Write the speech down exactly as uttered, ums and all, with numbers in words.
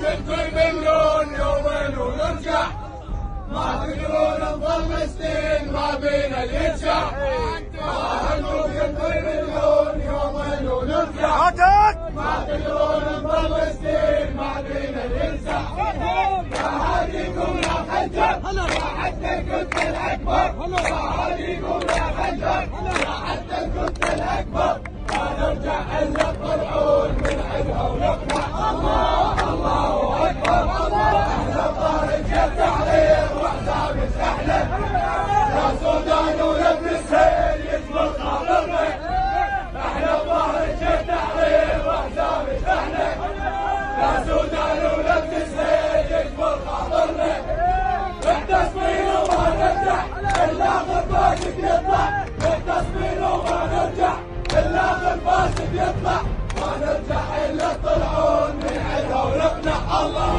ننطي مليون يومين ونرجع، ما تقدرون نظل سنين ما بينا اليرجع، ما انتم ننطي مليون يومين ونرجع، ما تقدرون نظل سنين ما بينا اليرجع، فهاديكم يا حجر يا حتى القدس الاكبر، فهاديكم يا حجر يا حتى القدس الاكبر، ما نرجع الا طلعون من عندها ونقنع. الله الله اكبر، احنا الظهر جد عليه واحزاب احنا، يا سودان ولبن السيل يجبر خاطرنا، احنا الظهر جد عليه واحزاب احنا، يا سودان ولبن السيل يجبر خاطرنا، التصميم وما نرجع الا خرباشك يطلع، التصميم وما نرجع الا خرباشك يطلع، ما نرجع الا طلعون من عندها ونقنع. الله